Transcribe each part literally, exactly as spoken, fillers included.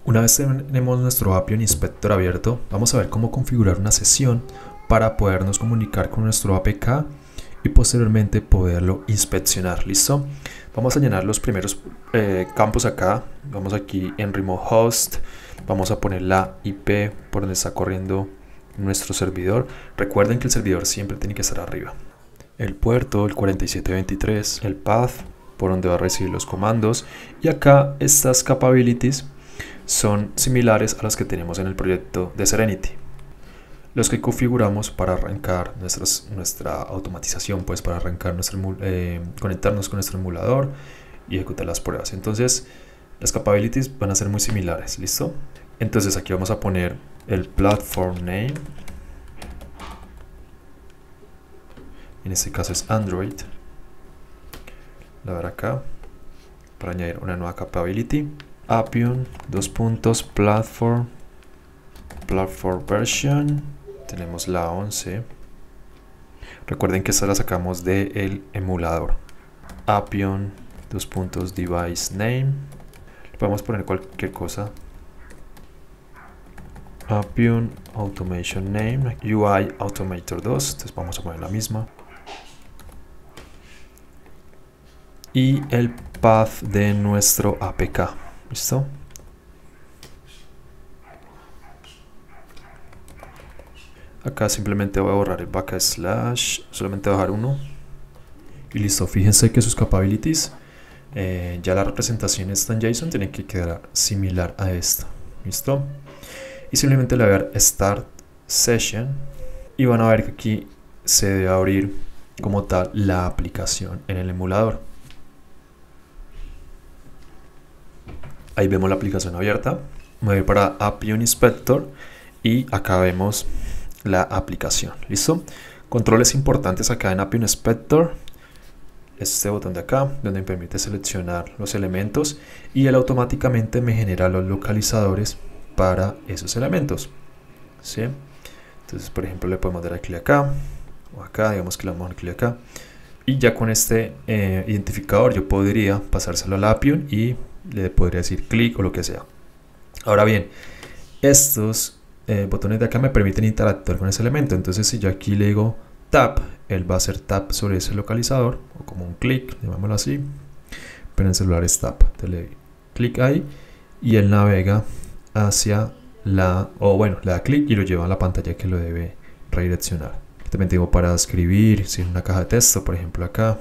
Una vez tenemos nuestro Appium Inspector abierto, vamos a ver cómo configurar una sesión para podernos comunicar con nuestro A P K y posteriormente poderlo inspeccionar. ¿Listo? Vamos a llenar los primeros eh, campos acá. Vamos aquí en Remote Host, vamos a poner la I P por donde está corriendo nuestro servidor. Recuerden que el servidor siempre tiene que estar arriba. El puerto, el cuarenta y siete veintitrés, el path por donde va a recibir los comandos, y acá estas capabilities son similares a las que tenemos en el proyecto de Serenity, los que configuramos para arrancar nuestras, nuestra automatización, pues para arrancar nuestro, eh, conectarnos con nuestro emulador y ejecutar las pruebas. Entonces las capabilities van a ser muy similares. ¿Listo? Entonces aquí vamos a poner el platform name, en este caso es Android. La ver acá para añadir una nueva capability, Appium dos puntos platform platform version. Tenemos la once. Recuerden que esta la sacamos del emulador. Appium dos puntos device name. Le podemos poner cualquier cosa. Appium automation name, U I automator dos. Entonces vamos a poner la misma. Y el path de nuestro A P K. ¿Listo? Acá simplemente voy a borrar el backslash, solamente voy a dejar uno. Y listo, fíjense que sus capabilities, eh, ya la representación está en JSON, tiene que quedar similar a esta. ¿Listo? Y simplemente le voy a dar Start Session. Y van a ver que aquí se debe abrir como tal la aplicación en el emulador. Ahí vemos la aplicación abierta. Me voy para Appium Inspector y acá vemos la aplicación. ¿Listo? Controles importantes acá en Appium Inspector. Este botón de acá, donde me permite seleccionar los elementos y él automáticamente me genera los localizadores para esos elementos. ¿Sí? Entonces, por ejemplo, le podemos dar clic acá o acá, digamos que le damos clic acá. Y ya con este eh, identificador yo podría pasárselo al Appium y le podría decir clic o lo que sea. Ahora bien, estos eh, botones de acá me permiten interactuar con ese elemento. Entonces si yo aquí le digo tap, él va a hacer tap sobre ese localizador, o como un clic, llamémoslo así, pero en el celular es tap. Entonces le doy clic ahí y él navega hacia la, o bueno, le da clic y lo lleva a la pantalla que lo debe redireccionar. También tengo para escribir, si en una caja de texto, por ejemplo acá,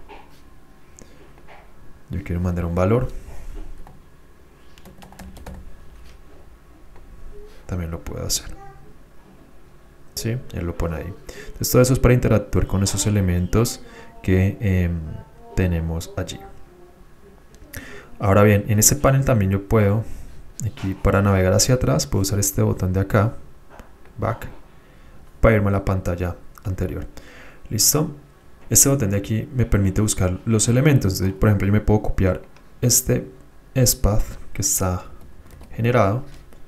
yo quiero mandar un valor, también lo puedo hacer. ¿Sí? Él lo pone ahí. Entonces todo eso es para interactuar con esos elementos que eh, tenemos allí. Ahora bien, en este panel también yo puedo, aquí para navegar hacia atrás, puedo usar este botón de acá, back, para irme a la pantalla anterior. ¿Listo? Este botón de aquí me permite buscar los elementos. Entonces, por ejemplo, yo me puedo copiar este S-Path que está generado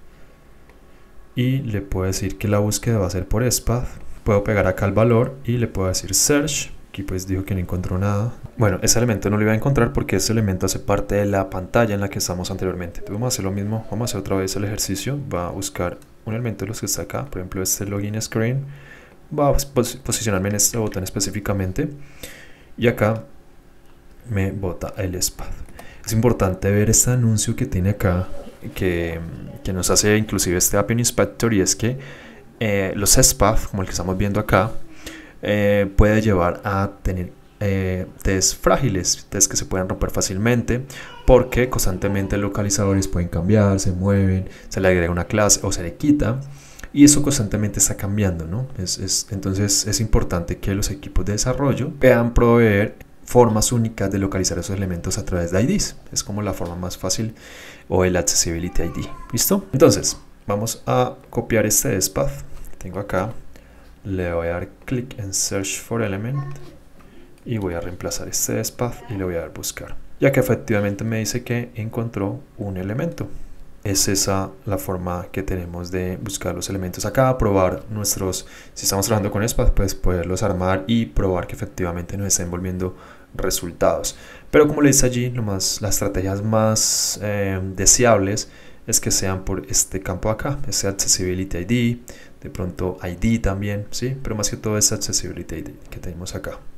y le puedo decir que la búsqueda va a ser por S-Path. Puedo pegar acá el valor y le puedo decir search. Aquí pues dijo que no encontró nada. Bueno, ese elemento no lo iba a encontrar porque ese elemento hace parte de la pantalla en la que estamos anteriormente. Entonces vamos a hacer lo mismo. Vamos a hacer otra vez el ejercicio. Va a buscar un elemento de los que está acá. Por ejemplo, este login screen. Va a pos posicionarme en este botón específicamente. Y acá me bota el S-Path. Es importante ver este anuncio que tiene acá, que, que nos hace inclusive este Appium Inspector, y es que eh, los S-Path, como el que estamos viendo acá, eh, puede llevar a tener eh, tests frágiles, tests que se pueden romper fácilmente, porque constantemente los localizadores pueden cambiar, se mueven, se le agrega una clase o se le quita, y eso constantemente está cambiando, ¿no? Es, es, entonces es importante que los equipos de desarrollo puedan proveer formas únicas de localizar esos elementos a través de I Ds. Es como la forma más fácil, o el Accessibility I D. ¿Listo? Entonces, vamos a copiar este S-Path que tengo acá. Le voy a dar clic en Search for Element y voy a reemplazar este S-Path y le voy a dar buscar, ya que efectivamente me dice que encontró un elemento. Es esa la forma que tenemos de buscar los elementos acá, probar nuestros, si estamos trabajando con S-Path, pues poderlos armar y probar que efectivamente nos estén volviendo resultados. Pero como le dice allí, lo más, las estrategias más eh, deseables es que sean por este campo acá, ese Accessibility I D, de pronto I D también, ¿sí? Pero más que todo es Accessibility I D que tenemos acá.